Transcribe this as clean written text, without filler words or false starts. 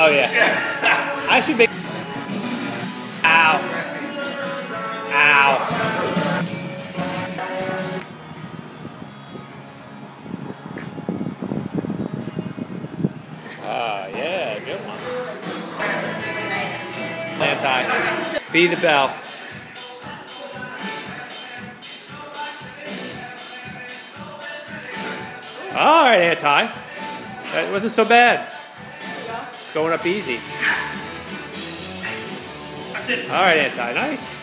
Oh yeah. I should make. Ow. Ow. Yeah, good one. Really nice. Anti. Be the bell. All right, Anti. That wasn't so bad. It's going up easy. That's it. All right, Anti. Nice.